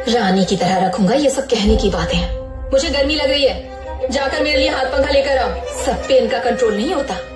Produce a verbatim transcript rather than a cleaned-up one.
रानी की तरह रखूंगा, ये सब कहने की बात है। मुझे गर्मी लग रही है, जाकर मेरे लिए हाथ पंखा लेकर आओ। सब पे इनका कंट्रोल नहीं होता।